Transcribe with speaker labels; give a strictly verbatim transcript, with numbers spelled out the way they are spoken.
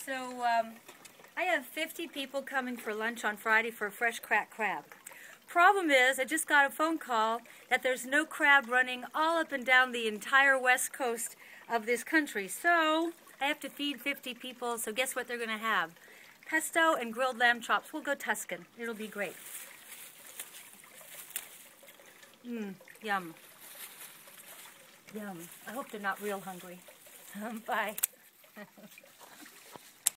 Speaker 1: So um, I have fifty people coming for lunch on Friday for a fresh cracked crab. Problem is, I just got a phone call that there's no crab running all up and down the entire west coast of this country. So I have to feed fifty people, so guess what they're going to have? Pesto and grilled lamb chops. We'll go Tuscan. It'll be great. Mmm, yum. Yum. I hope they're not real hungry. Bye.